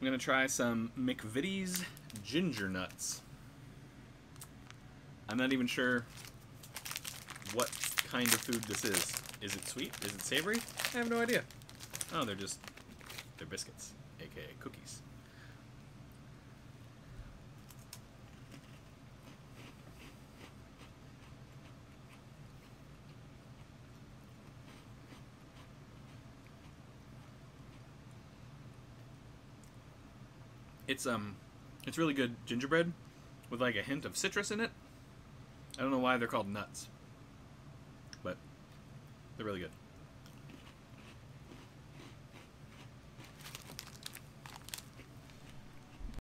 I'm gonna try some McVitie's ginger nuts. I'm not even sure what kind of food this is. Is it sweet? Is it savory? I have no idea. Oh, they're biscuits, aka cookies. It's really good gingerbread with like a hint of citrus in it. I don't know why they're called nuts, but they're really good.